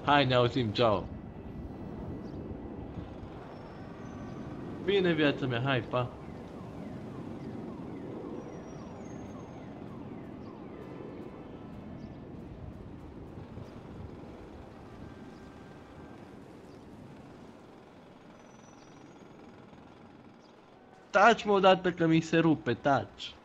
Hai, ne auzim, ciao. Bine, viața mea, hai, pa. Taci-mă odată că mi se rupe, taci.